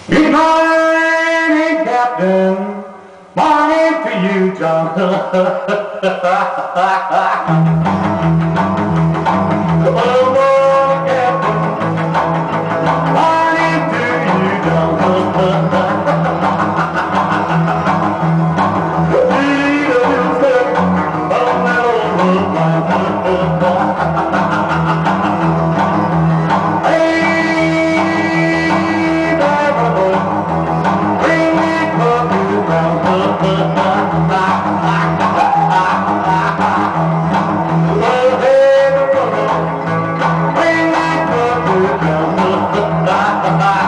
Good morning, Captain. Morning to you, John. Oh, morning, Captain. Morning to you, John. Lead a little step on that old woodline. Hey, Barbara boy, bring me coffee round. Well, hey, brother, bring me coffee round.